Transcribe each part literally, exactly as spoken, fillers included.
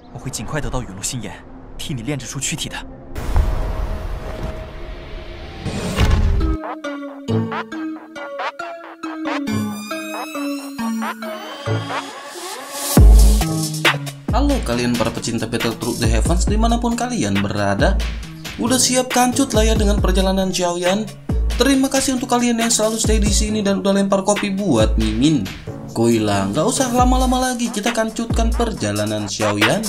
我会尽快得到陨落心炎，替你炼制出躯体的。 Halo kalian para pecinta Battle Through the Heavens dimanapun kalian berada. Udah siap kancut lah ya dengan perjalanan Xiaoyan? Terima kasih untuk kalian yang selalu stay di sini dan udah lempar kopi buat Mimin. Koila, nggak usah lama-lama lagi, kita kancutkan perjalanan Xiaoyan.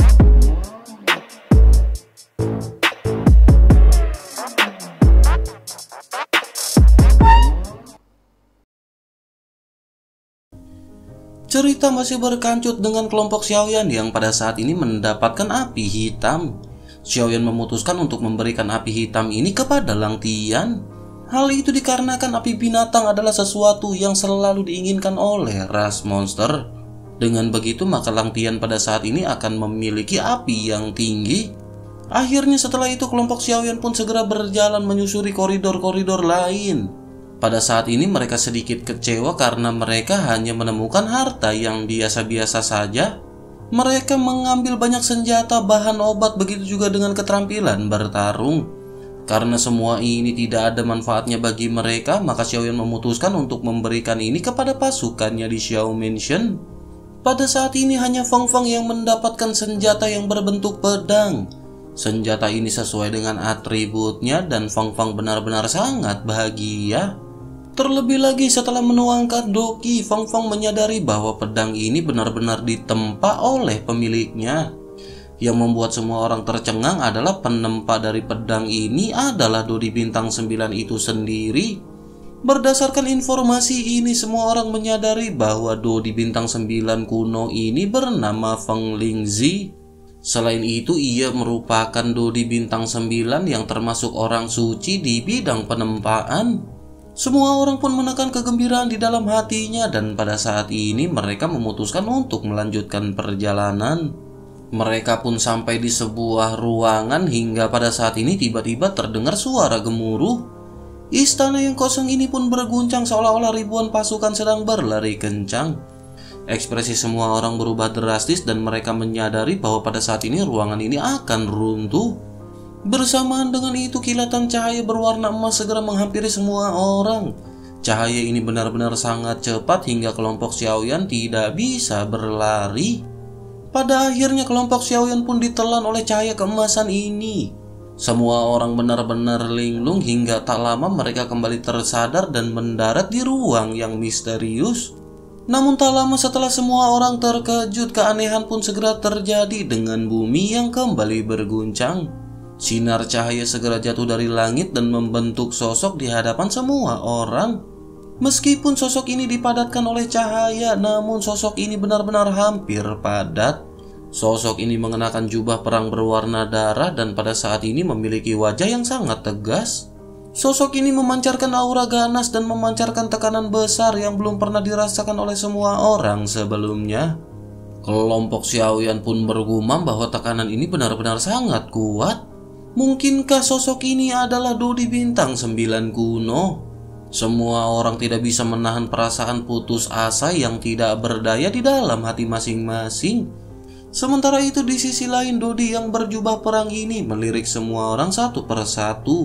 Cerita masih berkancut dengan kelompok Xiaoyan yang pada saat ini mendapatkan api hitam. Xiaoyan memutuskan untuk memberikan api hitam ini kepada Lang Tian. Hal itu dikarenakan api binatang adalah sesuatu yang selalu diinginkan oleh ras monster. Dengan begitu maka Lang Tian pada saat ini akan memiliki api yang tinggi. Akhirnya setelah itu kelompok Xiaoyan pun segera berjalan menyusuri koridor-koridor lain. Pada saat ini mereka sedikit kecewa karena mereka hanya menemukan harta yang biasa-biasa saja. Mereka mengambil banyak senjata, bahan obat, begitu juga dengan keterampilan bertarung. Karena semua ini tidak ada manfaatnya bagi mereka, maka Xiaoyan memutuskan untuk memberikan ini kepada pasukannya di Xiao Mansion. Pada saat ini hanya Feng Feng yang mendapatkan senjata yang berbentuk pedang. Senjata ini sesuai dengan atributnya dan Feng Feng benar-benar sangat bahagia. Terlebih lagi setelah menuangkan doki, Feng Feng menyadari bahwa pedang ini benar-benar ditempa oleh pemiliknya. Yang membuat semua orang tercengang adalah penempa dari pedang ini adalah Dodi Bintang sembilan itu sendiri. Berdasarkan informasi ini, semua orang menyadari bahwa Dodi Bintang sembilan kuno ini bernama Feng Lingzi. Selain itu, ia merupakan Dodi Bintang sembilan yang termasuk orang suci di bidang penempaan. Semua orang pun menekan kegembiraan di dalam hatinya dan pada saat ini mereka memutuskan untuk melanjutkan perjalanan. Mereka pun sampai di sebuah ruangan hingga pada saat ini tiba-tiba terdengar suara gemuruh. Istana yang kosong ini pun berguncang seolah-olah ribuan pasukan sedang berlari kencang. Ekspresi semua orang berubah drastis dan mereka menyadari bahwa pada saat ini ruangan ini akan runtuh. Bersamaan dengan itu kilatan cahaya berwarna emas segera menghampiri semua orang. Cahaya ini benar-benar sangat cepat hingga kelompok Xiaoyan tidak bisa berlari. Pada akhirnya kelompok Xiaoyan pun ditelan oleh cahaya keemasan ini. Semua orang benar-benar linglung hingga tak lama mereka kembali tersadar dan mendarat di ruang yang misterius. Namun tak lama setelah semua orang terkejut, keanehan pun segera terjadi dengan bumi yang kembali berguncang. Sinar cahaya segera jatuh dari langit dan membentuk sosok di hadapan semua orang. Meskipun sosok ini dipadatkan oleh cahaya, namun sosok ini benar-benar hampir padat. Sosok ini mengenakan jubah perang berwarna darah dan pada saat ini memiliki wajah yang sangat tegas. Sosok ini memancarkan aura ganas dan memancarkan tekanan besar yang belum pernah dirasakan oleh semua orang sebelumnya. Kelompok Xiaoyan pun bergumam bahwa tekanan ini benar-benar sangat kuat. Mungkinkah sosok ini adalah Dodi Bintang sembilan kuno? Semua orang tidak bisa menahan perasaan putus asa yang tidak berdaya di dalam hati masing-masing. Sementara itu di sisi lain Dodi yang berjubah perang ini melirik semua orang satu persatu.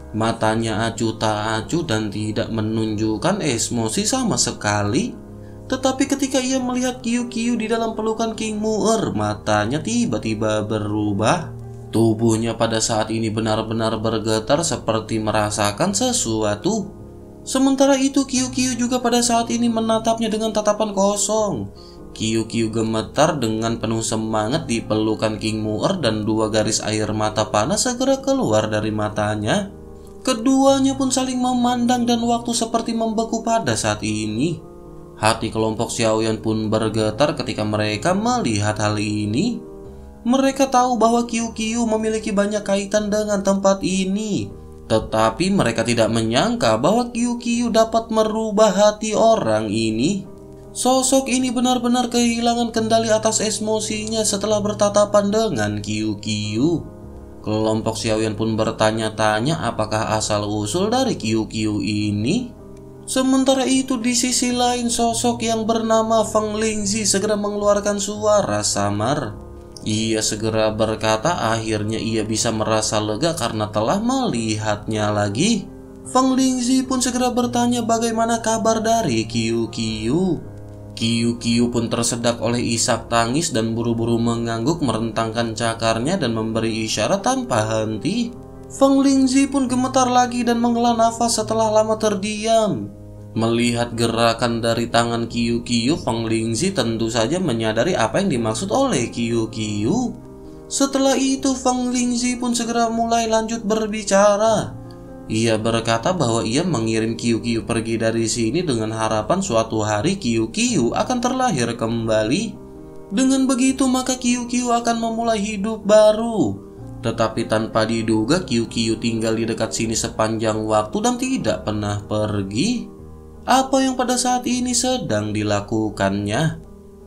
Matanya acuh tak acuh dan tidak menunjukkan emosi sama sekali. Tetapi ketika ia melihat Qiu Qiu di dalam pelukan King Mu'er, matanya tiba-tiba berubah. Tubuhnya pada saat ini benar-benar bergetar seperti merasakan sesuatu. Sementara itu Qiu Qiu juga pada saat ini menatapnya dengan tatapan kosong. Qiu Qiu gemetar dengan penuh semangat di pelukan King Mu'er dan dua garis air mata panas segera keluar dari matanya. Keduanya pun saling memandang dan waktu seperti membeku pada saat ini. Hati kelompok Xiaoyan pun bergetar ketika mereka melihat hal ini. Mereka tahu bahwa Qiu Qiu memiliki banyak kaitan dengan tempat ini. Tetapi mereka tidak menyangka bahwa Qiu Qiu dapat merubah hati orang ini. Sosok ini benar-benar kehilangan kendali atas emosinya setelah bertatapan dengan Qiu Qiu. Kelompok Xiaoyan pun bertanya-tanya apakah asal-usul dari Qiu Qiu ini. Sementara itu di sisi lain sosok yang bernama Feng Lingzi segera mengeluarkan suara samar. Ia segera berkata akhirnya ia bisa merasa lega karena telah melihatnya lagi. Feng Lingzi pun segera bertanya bagaimana kabar dari Qiu Qiu. Qiu Qiu pun tersedak oleh isak tangis dan buru-buru mengangguk merentangkan cakarnya dan memberi isyarat tanpa henti. Feng Lingzi pun gemetar lagi dan menghela nafas setelah lama terdiam. Melihat gerakan dari tangan Qiu Qiu, Feng Lingzi tentu saja menyadari apa yang dimaksud oleh Qiu Qiu. Setelah itu Feng Lingzi pun segera mulai lanjut berbicara. Ia berkata bahwa ia mengirim Qiu Qiu pergi dari sini dengan harapan suatu hari Qiu Qiu akan terlahir kembali. Dengan begitu maka Qiu Qiu akan memulai hidup baru. Tetapi tanpa diduga Qiu Qiu tinggal di dekat sini sepanjang waktu dan tidak pernah pergi. Apa yang pada saat ini sedang dilakukannya?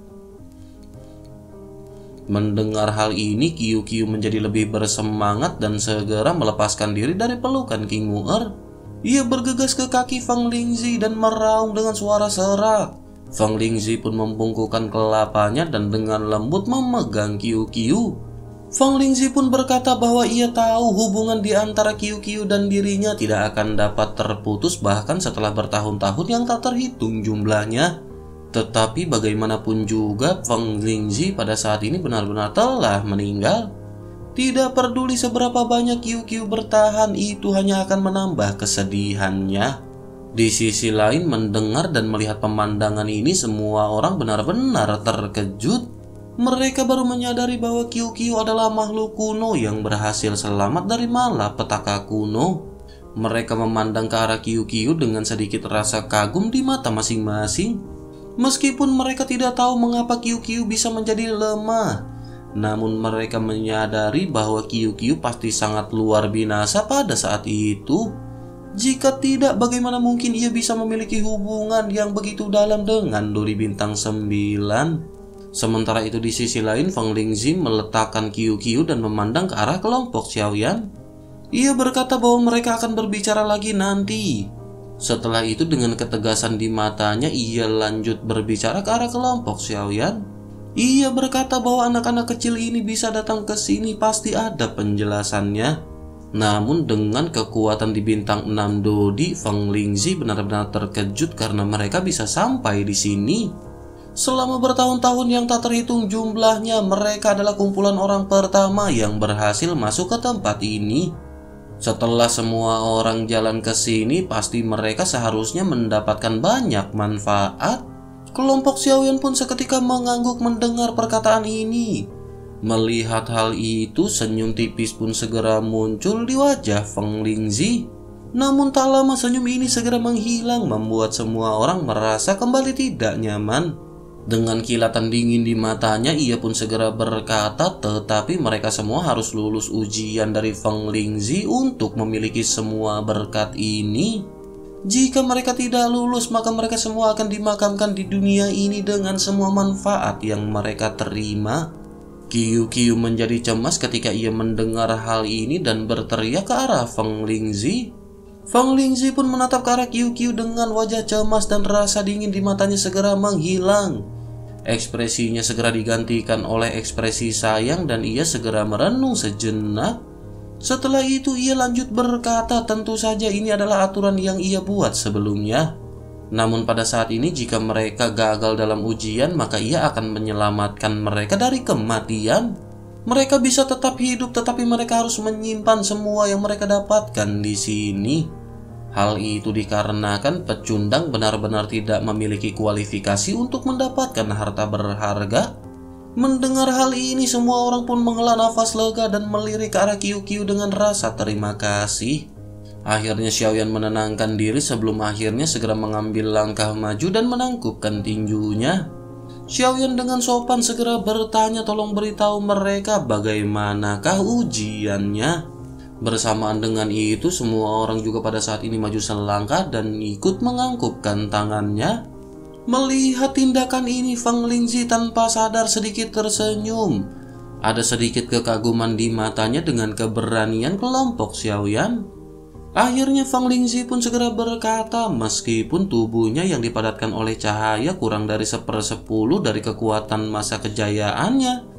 Mendengar hal ini, Qiu Qiu menjadi lebih bersemangat dan segera melepaskan diri dari pelukan King Mu'er. Ia bergegas ke kaki Feng Lingzi dan meraung dengan suara serak. Feng Lingzi pun membungkukkan kelapanya dan dengan lembut memegang Qiu Qiu. Feng Lingzi pun berkata bahwa ia tahu hubungan di antara Qiu Qiu dan dirinya tidak akan dapat terputus bahkan setelah bertahun-tahun yang tak terhitung jumlahnya. Tetapi bagaimanapun juga Feng Lingzi pada saat ini benar-benar telah meninggal. Tidak peduli seberapa banyak Qiu Qiu bertahan, itu hanya akan menambah kesedihannya. Di sisi lain, mendengar dan melihat pemandangan ini, semua orang benar-benar terkejut. Mereka baru menyadari bahwa Qiu Qiu adalah makhluk kuno yang berhasil selamat dari malapetaka kuno. Mereka memandang ke arah Qiu Qiu dengan sedikit rasa kagum di mata masing-masing. Meskipun mereka tidak tahu mengapa Qiu Qiu bisa menjadi lemah, namun mereka menyadari bahwa Qiu Qiu pasti sangat luar binasa pada saat itu. Jika tidak, bagaimana mungkin ia bisa memiliki hubungan yang begitu dalam dengan Dori Bintang sembilan? Sementara itu di sisi lain, Feng Lingzi meletakkan Qiu Qiu dan memandang ke arah kelompok Xiaoyan. Ia berkata bahwa mereka akan berbicara lagi nanti. Setelah itu dengan ketegasan di matanya, ia lanjut berbicara ke arah kelompok Xiaoyan. Ia berkata bahwa anak-anak kecil ini bisa datang ke sini pasti ada penjelasannya. Namun dengan kekuatan di bintang enam Dodi, Feng Lingzi benar-benar terkejut karena mereka bisa sampai di sini. Selama bertahun-tahun yang tak terhitung jumlahnya, mereka adalah kumpulan orang pertama yang berhasil masuk ke tempat ini. Setelah semua orang jalan ke sini, pasti mereka seharusnya mendapatkan banyak manfaat. Kelompok Xiaoyan pun seketika mengangguk mendengar perkataan ini. Melihat hal itu, senyum tipis pun segera muncul di wajah Feng Lingzi. Namun tak lama senyum ini segera menghilang, membuat semua orang merasa kembali tidak nyaman. Dengan kilatan dingin di matanya, ia pun segera berkata, tetapi mereka semua harus lulus ujian dari Feng Lingzi untuk memiliki semua berkat ini. Jika mereka tidak lulus, maka mereka semua akan dimakamkan di dunia ini dengan semua manfaat yang mereka terima. Qiu Qiu menjadi cemas ketika ia mendengar hal ini dan berteriak ke arah Feng Lingzi. Feng Lingzi pun menatap ke arah Qiu Qiu dengan wajah cemas dan rasa dingin di matanya segera menghilang. Ekspresinya segera digantikan oleh ekspresi sayang dan ia segera merenung sejenak. Setelah itu ia lanjut berkata, tentu saja ini adalah aturan yang ia buat sebelumnya. Namun pada saat ini jika mereka gagal dalam ujian, maka ia akan menyelamatkan mereka dari kematian. Mereka bisa tetap hidup, tetapi mereka harus menyimpan semua yang mereka dapatkan di sini. Hal itu dikarenakan pecundang benar-benar tidak memiliki kualifikasi untuk mendapatkan harta berharga. Mendengar hal ini, semua orang pun menghela nafas lega dan melirik ke arah Qiu Qiu dengan rasa terima kasih. Akhirnya Xiaoyan menenangkan diri sebelum akhirnya segera mengambil langkah maju dan menangkupkan tinjunya. Xiaoyan dengan sopan segera bertanya, tolong beritahu mereka bagaimanakah ujiannya. Bersamaan dengan itu, semua orang juga pada saat ini maju selangkah dan ikut menganggukkan tangannya. Melihat tindakan ini, Feng Lingzi tanpa sadar sedikit tersenyum. Ada sedikit kekaguman di matanya dengan keberanian kelompok Xiaoyan. Akhirnya Feng Lingzi pun segera berkata, meskipun tubuhnya yang dipadatkan oleh cahaya kurang dari sepersepuluh dari kekuatan masa kejayaannya,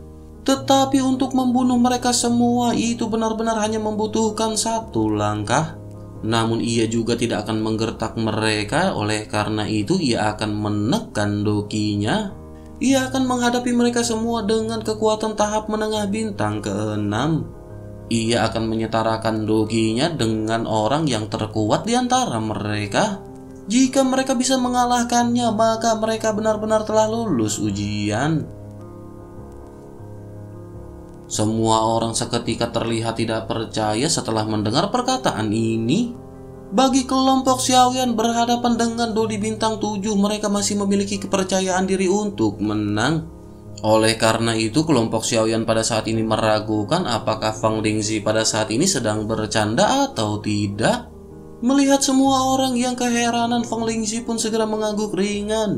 Tetapi untuk membunuh mereka semua itu benar-benar hanya membutuhkan satu langkah. Namun ia juga tidak akan menggertak mereka, oleh karena itu ia akan menekan dokinya. Ia akan menghadapi mereka semua dengan kekuatan tahap menengah bintang keenam. Ia akan menyetarakan dokinya dengan orang yang terkuat di antara mereka. Jika mereka bisa mengalahkannya, maka mereka benar-benar telah lulus ujian. Semua orang seketika terlihat tidak percaya setelah mendengar perkataan ini. Bagi kelompok Xiaoyan berhadapan dengan Dodi bintang tujuh, mereka masih memiliki kepercayaan diri untuk menang. Oleh karena itu, kelompok Xiaoyan pada saat ini meragukan apakah Feng Lingzi pada saat ini sedang bercanda atau tidak. Melihat semua orang yang keheranan, Feng Lingzi pun segera mengangguk ringan.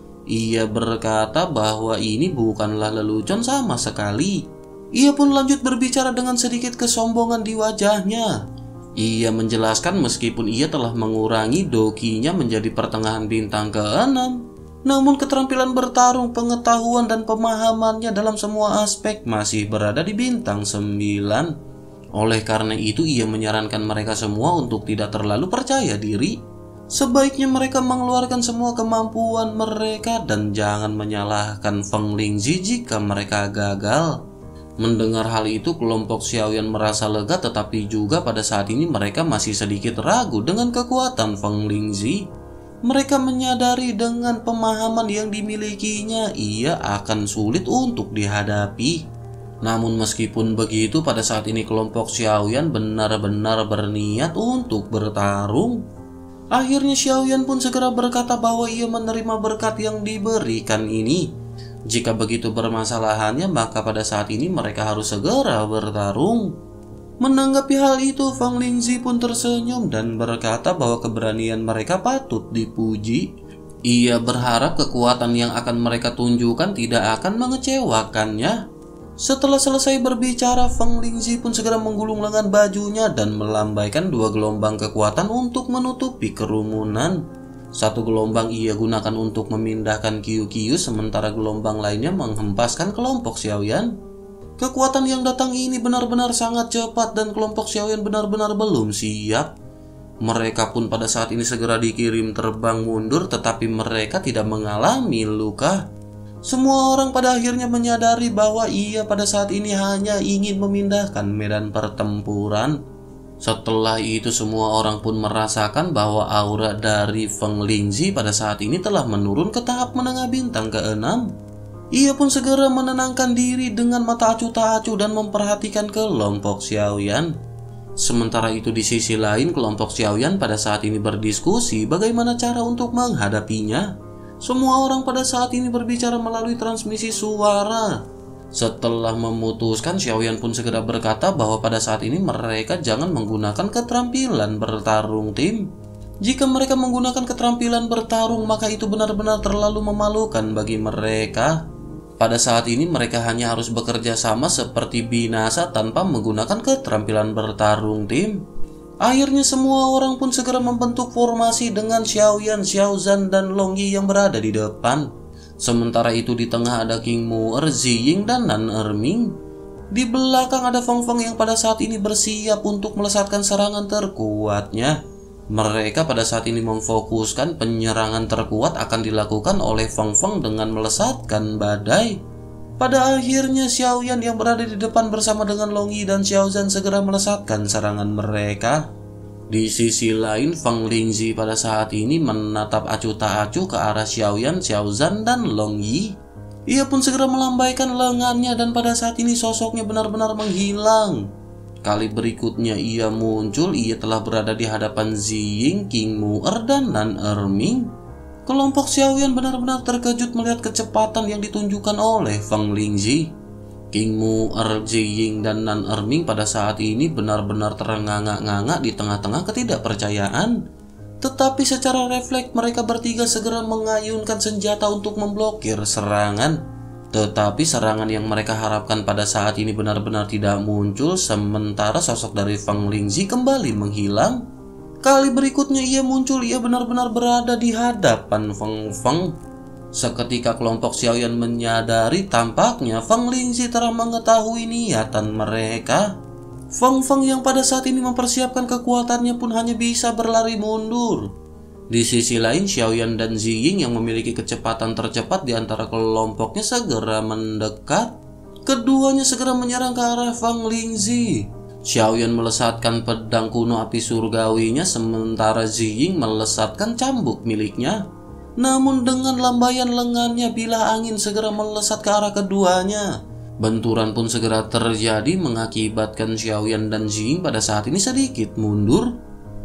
Ia berkata bahwa ini bukanlah lelucon sama sekali. Ia pun lanjut berbicara dengan sedikit kesombongan di wajahnya. Ia menjelaskan meskipun ia telah mengurangi dokinya menjadi pertengahan bintang keenam, namun keterampilan bertarung, pengetahuan, dan pemahamannya dalam semua aspek masih berada di bintang sembilan. Oleh karena itu ia menyarankan mereka semua untuk tidak terlalu percaya diri. Sebaiknya mereka mengeluarkan semua kemampuan mereka dan jangan menyalahkan Feng Lingzi jika mereka gagal. Mendengar hal itu, kelompok Xiaoyan merasa lega, tetapi juga pada saat ini mereka masih sedikit ragu dengan kekuatan Feng Lingzi. Mereka menyadari dengan pemahaman yang dimilikinya, ia akan sulit untuk dihadapi. Namun meskipun begitu, pada saat ini kelompok Xiaoyan benar-benar berniat untuk bertarung. Akhirnya Xiaoyan pun segera berkata bahwa ia menerima berkat yang diberikan ini. Jika begitu bermasalahannya, maka pada saat ini mereka harus segera bertarung. Menanggapi hal itu, Feng Lingzi pun tersenyum dan berkata bahwa keberanian mereka patut dipuji. Ia berharap kekuatan yang akan mereka tunjukkan tidak akan mengecewakannya. Setelah selesai berbicara, Feng Lingzi pun segera menggulung lengan bajunya dan melambaikan dua gelombang kekuatan untuk menutupi kerumunan. Satu gelombang ia gunakan untuk memindahkan Qiu-Qiu, sementara gelombang lainnya menghempaskan kelompok Xiaoyan. Kekuatan yang datang ini benar-benar sangat cepat dan kelompok Xiaoyan benar-benar belum siap. Mereka pun pada saat ini segera dikirim terbang mundur, tetapi mereka tidak mengalami luka. Semua orang pada akhirnya menyadari bahwa ia pada saat ini hanya ingin memindahkan medan pertempuran. Setelah itu semua orang pun merasakan bahwa aura dari Feng Lingzi pada saat ini telah menurun ke tahap menengah bintang keenam. Ia pun segera menenangkan diri dengan mata acuh tak acuh dan memperhatikan kelompok Xiaoyan. Sementara itu di sisi lain, kelompok Xiaoyan pada saat ini berdiskusi bagaimana cara untuk menghadapinya. Semua orang pada saat ini berbicara melalui transmisi suara. Setelah memutuskan, Xiaoyan pun segera berkata bahwa pada saat ini mereka jangan menggunakan keterampilan bertarung tim. Jika mereka menggunakan keterampilan bertarung, maka itu benar-benar terlalu memalukan bagi mereka. Pada saat ini mereka hanya harus bekerja sama seperti binasa tanpa menggunakan keterampilan bertarung tim. Akhirnya semua orang pun segera membentuk formasi dengan Xiaoyan, Xiaozan, dan Long Yi yang berada di depan. Sementara itu di tengah ada King Mu'er, Ziying, dan Nan Erming. Di belakang ada Feng Feng yang pada saat ini bersiap untuk melesatkan serangan terkuatnya. Mereka pada saat ini memfokuskan penyerangan terkuat akan dilakukan oleh Feng Feng dengan melesatkan badai. Pada akhirnya Xiaoyan yang berada di depan bersama dengan Long Yi dan Xiaozan segera melesatkan serangan mereka. Di sisi lain, Feng Lingzi pada saat ini menatap acuh tak acuh ke arah Xiaoyan, Xiaozan, dan Long Yi. Ia pun segera melambaikan lengannya dan pada saat ini sosoknya benar-benar menghilang. Kali berikutnya ia muncul, ia telah berada di hadapan Ziying, King Mu'er, dan Nan Erming. Kelompok Xiaoyan benar-benar terkejut melihat kecepatan yang ditunjukkan oleh Feng Lingzi. King Mu'er, Ziying, dan Nan Erming pada saat ini benar-benar terengah-engah di tengah-tengah ketidakpercayaan. Tetapi secara refleks mereka bertiga segera mengayunkan senjata untuk memblokir serangan. Tetapi serangan yang mereka harapkan pada saat ini benar-benar tidak muncul, sementara sosok dari Feng Lingzi kembali menghilang. Kali berikutnya ia muncul, ia benar-benar berada di hadapan Feng Feng. Seketika kelompok Xiaoyan menyadari tampaknya Feng Lingzi telah mengetahui niatan mereka. Feng Feng yang pada saat ini mempersiapkan kekuatannya pun hanya bisa berlari mundur. Di sisi lain, Xiaoyan dan Ziying yang memiliki kecepatan tercepat di antara kelompoknya segera mendekat. Keduanya segera menyerang ke arah Feng Lingzi. Xiaoyan melesatkan pedang kuno api surgawinya, sementara Ziying melesatkan cambuk miliknya. Namun dengan lambaian lengannya bilah angin segera melesat ke arah keduanya. Benturan pun segera terjadi mengakibatkan Xiaoyan dan Ziying pada saat ini sedikit mundur.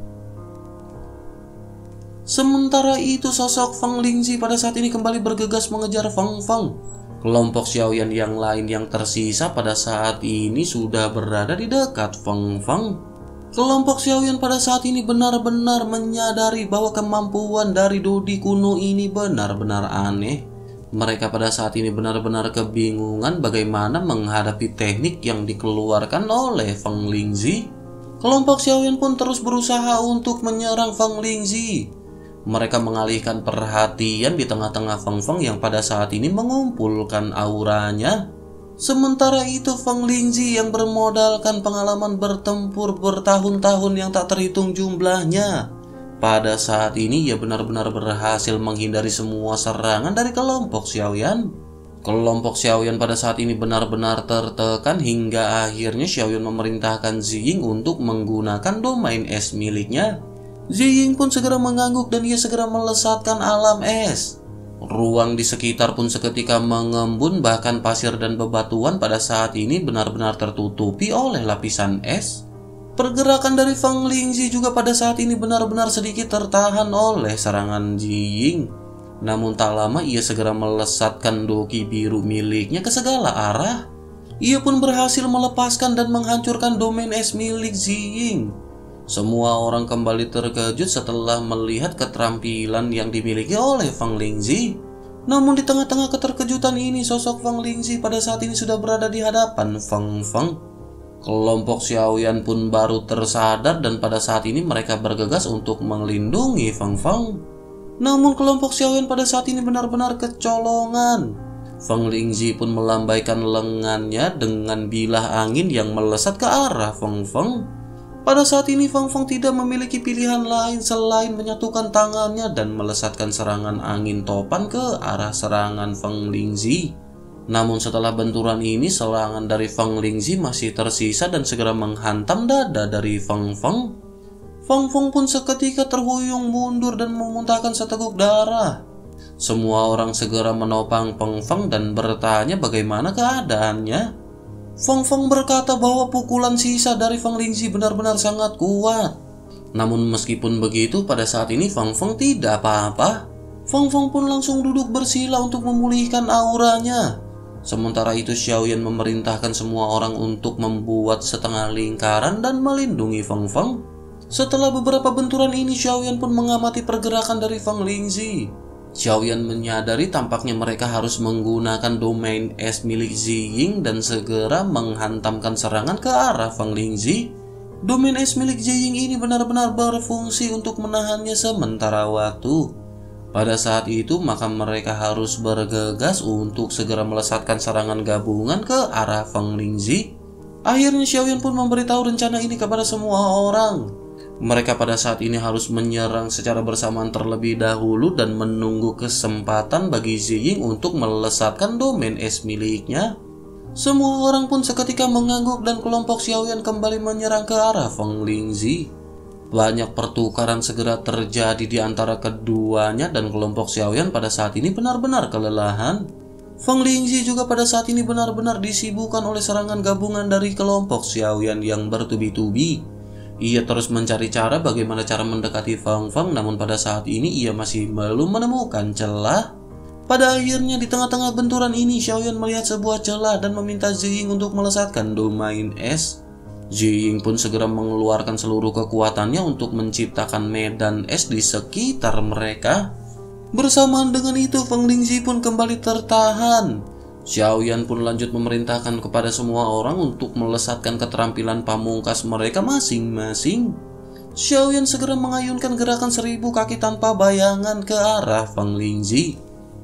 Sementara itu sosok Feng Lingzi pada saat ini kembali bergegas mengejar Feng Feng. Kelompok Xiaoyan yang lain yang tersisa pada saat ini sudah berada di dekat Feng Feng. Kelompok Xiaoyan pada saat ini benar-benar menyadari bahwa kemampuan dari Dodi kuno ini benar-benar aneh. Mereka pada saat ini benar-benar kebingungan bagaimana menghadapi teknik yang dikeluarkan oleh Feng Lingzi. Kelompok Xiaoyan pun terus berusaha untuk menyerang Feng Lingzi. Mereka mengalihkan perhatian di tengah-tengah Feng Feng yang pada saat ini mengumpulkan auranya. Sementara itu Feng Lingzi yang bermodalkan pengalaman bertempur bertahun-tahun yang tak terhitung jumlahnya, pada saat ini ia benar-benar berhasil menghindari semua serangan dari kelompok Xiaoyan. Kelompok Xiaoyan pada saat ini benar-benar tertekan hingga akhirnya Xiaoyan memerintahkan Ziying untuk menggunakan domain es miliknya. Ziying pun segera mengangguk dan ia segera melesatkan alam es. Ruang di sekitar pun seketika mengembun, bahkan pasir dan bebatuan pada saat ini benar-benar tertutupi oleh lapisan es. Pergerakan dari Feng Lingzi juga pada saat ini benar-benar sedikit tertahan oleh serangan Ziying. Namun tak lama ia segera melesatkan doki biru miliknya ke segala arah. Ia pun berhasil melepaskan dan menghancurkan domain es milik Ziying. Semua orang kembali terkejut setelah melihat keterampilan yang dimiliki oleh Feng Lingzi. Namun di tengah-tengah keterkejutan ini, sosok Feng Lingzi pada saat ini sudah berada di hadapan Feng Feng. Kelompok Xiaoyan pun baru tersadar dan pada saat ini mereka bergegas untuk melindungi Feng Feng. Namun kelompok Xiaoyan pada saat ini benar-benar kecolongan. Feng Lingzi pun melambaikan lengannya dengan bilah angin yang melesat ke arah Feng Feng. Pada saat ini Feng Feng tidak memiliki pilihan lain selain menyatukan tangannya dan melesatkan serangan angin topan ke arah serangan Feng Lingzi. Namun setelah benturan ini, serangan dari Feng Lingzi masih tersisa dan segera menghantam dada dari Feng Feng. Feng Feng pun seketika terhuyung mundur dan memuntahkan seteguk darah. Semua orang segera menopang Feng Feng dan bertanya bagaimana keadaannya. Feng Feng berkata bahwa pukulan sisa dari Feng Lingzi benar-benar sangat kuat. Namun meskipun begitu, pada saat ini Feng Feng tidak apa-apa. Feng Feng pun langsung duduk bersila untuk memulihkan auranya. Sementara itu Xiaoyan memerintahkan semua orang untuk membuat setengah lingkaran dan melindungi Feng Feng. Setelah beberapa benturan ini, Xiaoyan pun mengamati pergerakan dari Feng Lingzi. Xiaoyan menyadari tampaknya mereka harus menggunakan domain es milik Ziying dan segera menghantamkan serangan ke arah Feng Lingzi. Domain es milik Ziying ini benar-benar berfungsi untuk menahannya sementara waktu. Pada saat itu maka mereka harus bergegas untuk segera melesatkan serangan gabungan ke arah Feng Lingzi. Akhirnya Xiaoyan pun memberitahu rencana ini kepada semua orang. Mereka pada saat ini harus menyerang secara bersamaan terlebih dahulu dan menunggu kesempatan bagi Ziying untuk melesatkan domain es miliknya. Semua orang pun seketika mengangguk dan kelompok Xiaoyan kembali menyerang ke arah Feng Lingzi. Banyak pertukaran segera terjadi di antara keduanya dan kelompok Xiaoyan pada saat ini benar-benar kelelahan. Feng Lingzi juga pada saat ini benar-benar disibukkan oleh serangan gabungan dari kelompok Xiaoyan yang bertubi-tubi. Ia terus mencari cara bagaimana cara mendekati Feng Feng, namun pada saat ini ia masih belum menemukan celah. Pada akhirnya di tengah-tengah benturan ini, Xiaoyan melihat sebuah celah dan meminta Ziying untuk melesatkan domain es. Ziying pun segera mengeluarkan seluruh kekuatannya untuk menciptakan medan es di sekitar mereka. Bersamaan dengan itu, Feng Lingzi pun kembali tertahan. Xiaoyan pun lanjut memerintahkan kepada semua orang untuk melesatkan keterampilan pamungkas mereka masing-masing. Xiaoyan segera mengayunkan gerakan seribu kaki tanpa bayangan ke arah Feng Lingzi.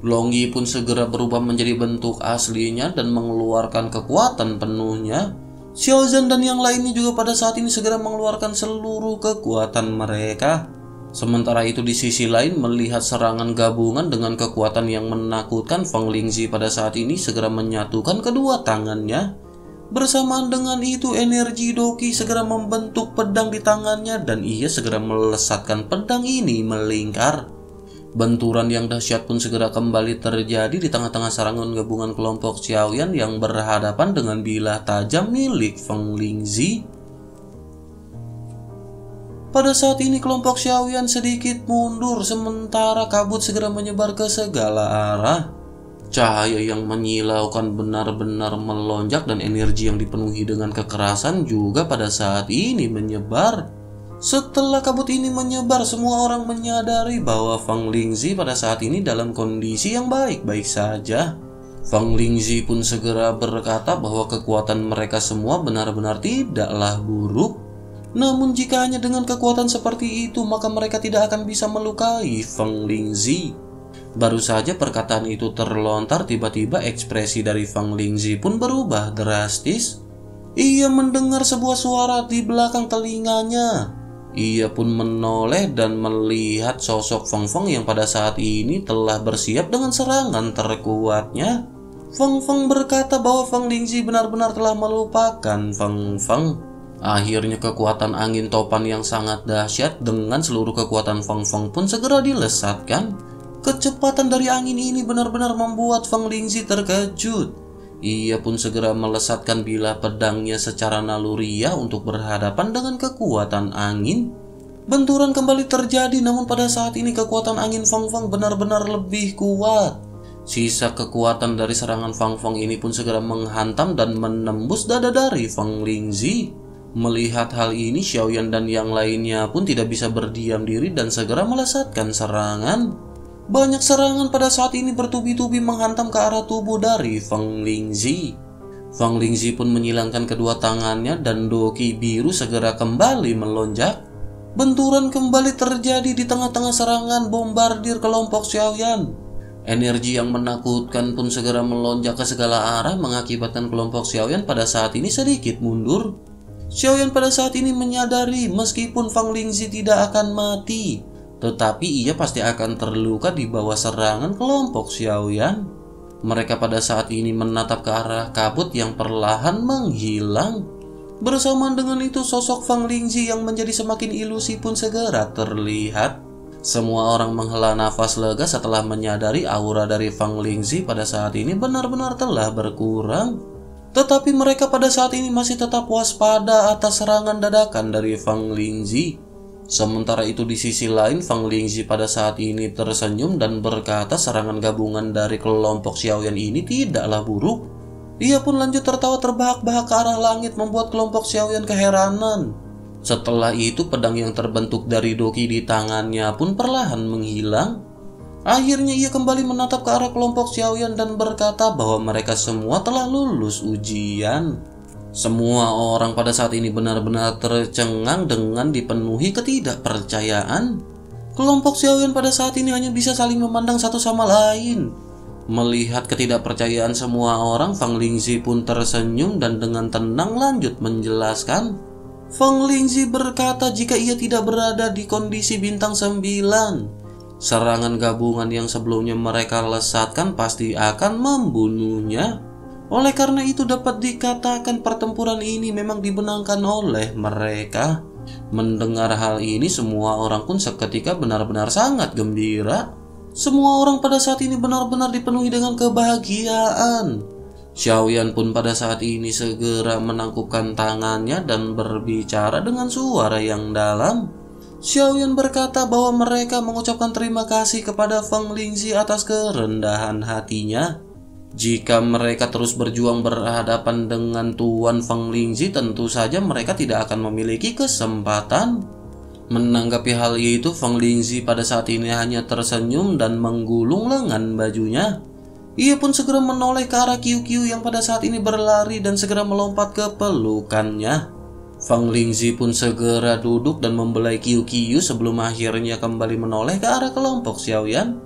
Long Yi pun segera berubah menjadi bentuk aslinya dan mengeluarkan kekuatan penuhnya. Xiao Zhan dan yang lainnya juga pada saat ini segera mengeluarkan seluruh kekuatan mereka. Sementara itu di sisi lain, melihat serangan gabungan dengan kekuatan yang menakutkan, Feng Lingzi pada saat ini segera menyatukan kedua tangannya. Bersamaan dengan itu, energi Doqi segera membentuk pedang di tangannya dan ia segera melesatkan pedang ini melingkar. Benturan yang dahsyat pun segera kembali terjadi di tengah-tengah serangan gabungan kelompok Xiaoyan yang berhadapan dengan bilah tajam milik Feng Lingzi. Pada saat ini kelompok Xiaoyan sedikit mundur sementara kabut segera menyebar ke segala arah. Cahaya yang menyilaukan benar-benar melonjak dan energi yang dipenuhi dengan kekerasan juga pada saat ini menyebar. Setelah kabut ini menyebar, semua orang menyadari bahwa Feng Lingzi pada saat ini dalam kondisi yang baik-baik saja. Feng Lingzi pun segera berkata bahwa kekuatan mereka semua benar-benar tidaklah buruk. Namun jika hanya dengan kekuatan seperti itu, maka mereka tidak akan bisa melukai Feng Lingzi. Baru saja perkataan itu terlontar, tiba-tiba ekspresi dari Feng Lingzi pun berubah drastis. Ia mendengar sebuah suara di belakang telinganya. Ia pun menoleh dan melihat sosok Feng Feng yang pada saat ini telah bersiap dengan serangan terkuatnya. Feng Feng berkata bahwa Feng Lingzi benar-benar telah melupakan Feng Feng. Akhirnya kekuatan angin topan yang sangat dahsyat dengan seluruh kekuatan Feng Feng pun segera dilesatkan. Kecepatan dari angin ini benar-benar membuat Feng Lingzi terkejut. Ia pun segera melesatkan bilah pedangnya secara naluriah untuk berhadapan dengan kekuatan angin. Benturan kembali terjadi, namun pada saat ini kekuatan angin Feng Feng benar-benar lebih kuat. Sisa kekuatan dari serangan Feng Feng ini pun segera menghantam dan menembus dada dari Feng Lingzi. Melihat hal ini, Xiaoyan dan yang lainnya pun tidak bisa berdiam diri dan segera melesatkan serangan. Banyak serangan pada saat ini bertubi-tubi menghantam ke arah tubuh dari Feng Lingzi. Feng Lingzi pun menyilangkan kedua tangannya dan Doqi biru segera kembali melonjak. Benturan kembali terjadi di tengah-tengah serangan bombardir kelompok Xiaoyan. Energi yang menakutkan pun segera melonjak ke segala arah mengakibatkan kelompok Xiaoyan pada saat ini sedikit mundur. Xiaoyan pada saat ini menyadari meskipun Feng Lingzi tidak akan mati, tetapi ia pasti akan terluka di bawah serangan kelompok Xiaoyan. Mereka pada saat ini menatap ke arah kabut yang perlahan menghilang. Bersamaan dengan itu, sosok Feng Lingzi yang menjadi semakin ilusi pun segera terlihat. Semua orang menghela nafas lega setelah menyadari aura dari Feng Lingzi pada saat ini benar-benar telah berkurang. Tetapi mereka pada saat ini masih tetap waspada atas serangan dadakan dari Feng Lingzi. Sementara itu di sisi lain, Feng Lingzi pada saat ini tersenyum dan berkata serangan gabungan dari kelompok Xiaoyan ini tidaklah buruk. Ia pun lanjut tertawa terbahak-bahak ke arah langit membuat kelompok Xiaoyan keheranan. Setelah itu pedang yang terbentuk dari Doqi di tangannya pun perlahan menghilang. Akhirnya ia kembali menatap ke arah kelompok Xiaoyan dan berkata bahwa mereka semua telah lulus ujian. Semua orang pada saat ini benar-benar tercengang dengan dipenuhi ketidakpercayaan. Kelompok Xiaoyan pada saat ini hanya bisa saling memandang satu sama lain. Melihat ketidakpercayaan semua orang, Feng Lingzi pun tersenyum dan dengan tenang lanjut menjelaskan. Feng Lingzi berkata jika ia tidak berada di kondisi bintang sembilan, serangan gabungan yang sebelumnya mereka lesatkan pasti akan membunuhnya. Oleh karena itu dapat dikatakan pertempuran ini memang dimenangkan oleh mereka. Mendengar hal ini, semua orang pun seketika benar-benar sangat gembira. Semua orang pada saat ini benar-benar dipenuhi dengan kebahagiaan. Xiaoyan pun pada saat ini segera menangkupkan tangannya dan berbicara dengan suara yang dalam. Xiaoyan berkata bahwa mereka mengucapkan terima kasih kepada Feng Lingzi atas kerendahan hatinya. Jika mereka terus berjuang berhadapan dengan Tuan Feng Lingzi, tentu saja mereka tidak akan memiliki kesempatan. Menanggapi hal itu, Feng Lingzi pada saat ini hanya tersenyum dan menggulung lengan bajunya. Ia pun segera menoleh ke arah Qiu Qiu yang pada saat ini berlari dan segera melompat ke pelukannya. Feng Lingzi pun segera duduk dan membelai Qiu Qiu sebelum akhirnya kembali menoleh ke arah kelompok Xiaoyan.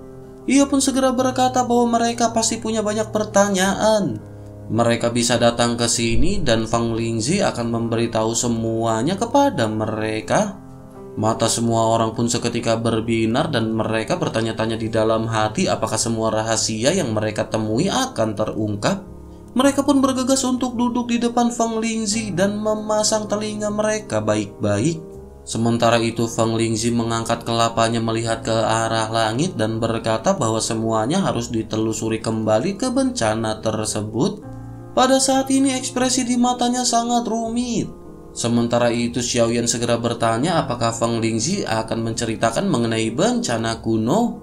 Ia pun segera berkata bahwa mereka pasti punya banyak pertanyaan. Mereka bisa datang ke sini dan Fang Lingzi akan memberitahu semuanya kepada mereka. Mata semua orang pun seketika berbinar dan mereka bertanya-tanya di dalam hati apakah semua rahasia yang mereka temui akan terungkap. Mereka pun bergegas untuk duduk di depan Fang Lingzi dan memasang telinga mereka baik-baik. Sementara itu Fang Lingzi mengangkat kelapanya melihat ke arah langit dan berkata bahwa semuanya harus ditelusuri kembali ke bencana tersebut. Pada saat ini ekspresi di matanya sangat rumit. Sementara itu Xiaoyan segera bertanya apakah Fang Lingzi akan menceritakan mengenai bencana kuno.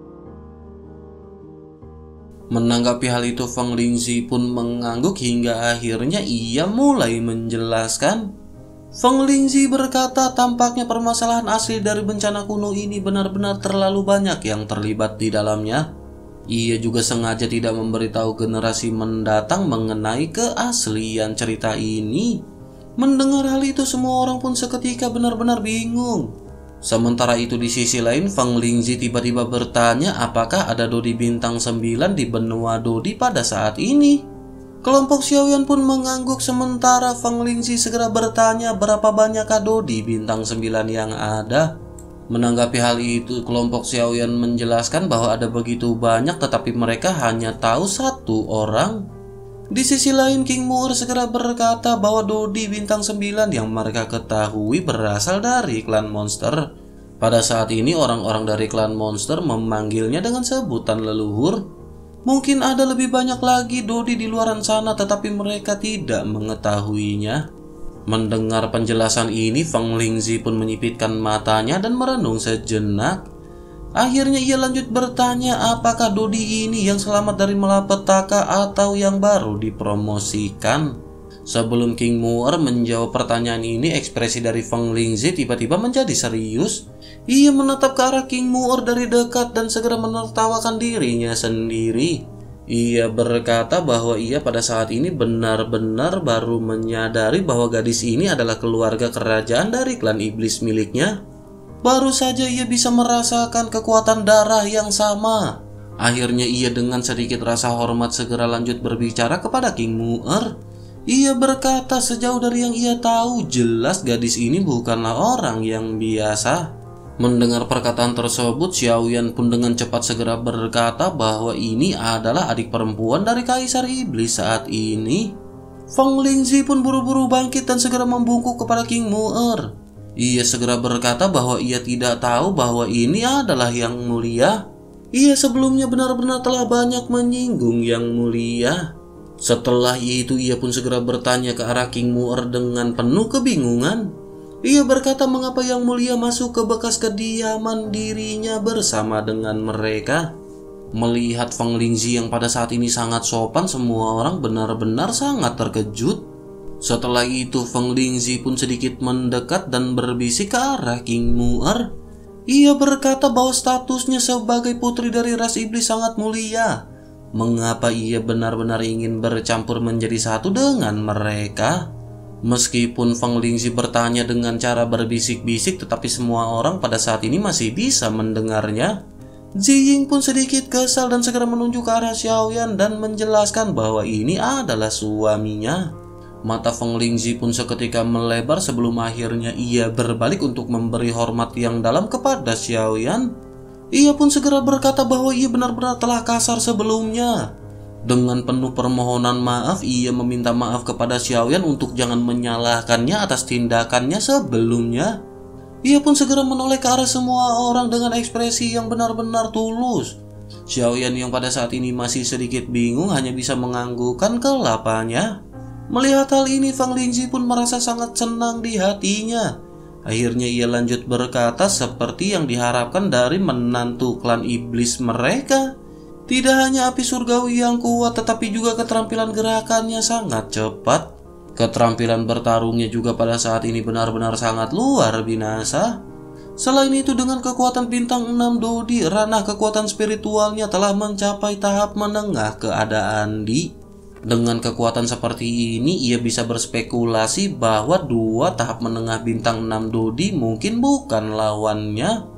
Menanggapi hal itu Fang Lingzi pun mengangguk hingga akhirnya ia mulai menjelaskan. Fang Lingzi berkata tampaknya permasalahan asli dari bencana kuno ini benar-benar terlalu banyak yang terlibat di dalamnya. Ia juga sengaja tidak memberitahu generasi mendatang mengenai keaslian cerita ini. Mendengar hal itu semua orang pun seketika benar-benar bingung. Sementara itu di sisi lain Fang Lingzi tiba-tiba bertanya apakah ada Dodi bintang sembilan di benua Dodi pada saat ini. Kelompok Xiaoyan pun mengangguk sementara Fang Lingzi segera bertanya berapa banyak Dodi bintang sembilan yang ada. Menanggapi hal itu kelompok Xiaoyan menjelaskan bahwa ada begitu banyak tetapi mereka hanya tahu satu orang. Di sisi lain King Mu'er segera berkata bahwa Dodi bintang sembilan yang mereka ketahui berasal dari klan monster. Pada saat ini orang-orang dari klan monster memanggilnya dengan sebutan leluhur. Mungkin ada lebih banyak lagi Dodi di luar sana tetapi mereka tidak mengetahuinya. Mendengar penjelasan ini Fang Lingzi pun menyipitkan matanya dan merenung sejenak. Akhirnya ia lanjut bertanya apakah Dodi ini yang selamat dari malapetaka atau yang baru dipromosikan. Sebelum King Mu'er menjawab pertanyaan ini, ekspresi dari Fang Lingzi tiba-tiba menjadi serius. Ia menatap ke arah King Mu'er dari dekat dan segera menertawakan dirinya sendiri. Ia berkata bahwa ia pada saat ini benar-benar baru menyadari bahwa gadis ini adalah keluarga kerajaan dari klan iblis miliknya. Baru saja ia bisa merasakan kekuatan darah yang sama. Akhirnya ia dengan sedikit rasa hormat segera lanjut berbicara kepada King Mu'er. Ia berkata sejauh dari yang ia tahu jelas gadis ini bukanlah orang yang biasa. Mendengar perkataan tersebut Xiaoyan pun dengan cepat segera berkata bahwa ini adalah adik perempuan dari Kaisar Iblis saat ini. Fang Lingzi pun buru-buru bangkit dan segera membungkuk kepada King Mu'er. Ia segera berkata bahwa ia tidak tahu bahwa ini adalah yang mulia. Ia sebelumnya benar-benar telah banyak menyinggung yang mulia. Setelah itu ia pun segera bertanya ke arah King Mu'er dengan penuh kebingungan. Ia berkata mengapa yang mulia masuk ke bekas kediaman dirinya bersama dengan mereka. Melihat Fang Lingzi yang pada saat ini sangat sopan, semua orang benar-benar sangat terkejut. Setelah itu Fang Lingzi pun sedikit mendekat dan berbisik ke arah King Mu'er. Ia berkata bahwa statusnya sebagai putri dari ras iblis sangat mulia. Mengapa ia benar-benar ingin bercampur menjadi satu dengan mereka? Meskipun Fang Lingzi bertanya dengan cara berbisik-bisik, tetapi semua orang pada saat ini masih bisa mendengarnya. Ziying pun sedikit kesal dan segera menunjuk ke arah Xiaoyan dan menjelaskan bahwa ini adalah suaminya. Mata Fang Lingzi pun seketika melebar sebelum akhirnya ia berbalik untuk memberi hormat yang dalam kepada Xiaoyan. Ia pun segera berkata bahwa ia benar-benar telah kasar sebelumnya. Dengan penuh permohonan maaf, ia meminta maaf kepada Xiaoyan untuk jangan menyalahkannya atas tindakannya sebelumnya. Ia pun segera menoleh ke arah semua orang dengan ekspresi yang benar-benar tulus. Xiaoyan yang pada saat ini masih sedikit bingung hanya bisa menganggukkan kelapanya. Melihat hal ini, Fang Lingzi pun merasa sangat senang di hatinya. Akhirnya ia lanjut berkata seperti yang diharapkan dari menantu klan iblis mereka. Tidak hanya api surgawi yang kuat, tetapi juga keterampilan gerakannya sangat cepat. Keterampilan bertarungnya juga pada saat ini benar-benar sangat luar binasa. Selain itu, dengan kekuatan bintang enam Dodi, ranah kekuatan spiritualnya telah mencapai tahap menengah keadaan di. Dengan kekuatan seperti ini, ia bisa berspekulasi bahwa dua tahap menengah bintang enam Dodi mungkin bukan lawannya.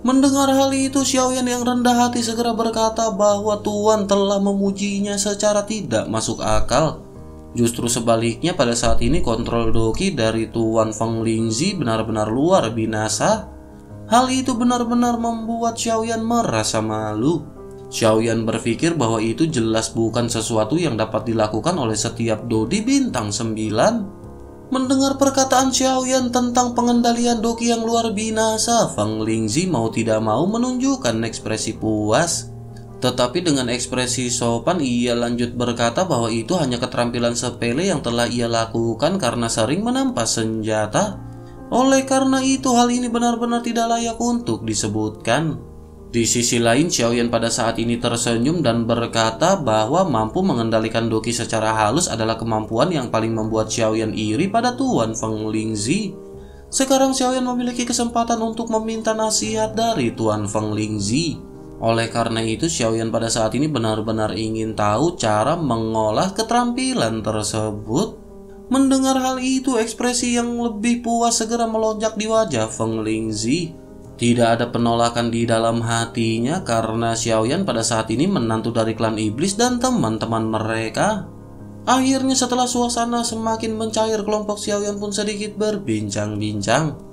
Mendengar hal itu, Xiaoyan yang rendah hati segera berkata bahwa Tuan telah memujinya secara tidak masuk akal. Justru sebaliknya, pada saat ini kontrol Doki dari Tuan Feng Lingzi benar-benar luar binasa. Hal itu benar-benar membuat Xiaoyan merasa malu. Xiaoyan berpikir bahwa itu jelas bukan sesuatu yang dapat dilakukan oleh setiap Dodi bintang sembilan. Mendengar perkataan Xiaoyan tentang pengendalian Doki yang luar binasa, Feng Lingzi mau tidak mau menunjukkan ekspresi puas. Tetapi dengan ekspresi sopan, ia lanjut berkata bahwa itu hanya keterampilan sepele yang telah ia lakukan karena sering menampas senjata. Oleh karena itu, hal ini benar-benar tidak layak untuk disebutkan. Di sisi lain, Xiaoyan pada saat ini tersenyum dan berkata bahwa mampu mengendalikan Doki secara halus adalah kemampuan yang paling membuat Xiaoyan iri pada Tuan Feng Lingzi. Sekarang Xiaoyan memiliki kesempatan untuk meminta nasihat dari Tuan Feng Lingzi. Oleh karena itu, Xiaoyan pada saat ini benar-benar ingin tahu cara mengolah keterampilan tersebut. Mendengar hal itu, ekspresi yang lebih puas segera melonjak di wajah Feng Lingzi. Tidak ada penolakan di dalam hatinya karena Xiaoyan pada saat ini menantu dari klan iblis dan teman-teman mereka. Akhirnya setelah suasana semakin mencair, kelompok Xiaoyan pun sedikit berbincang-bincang.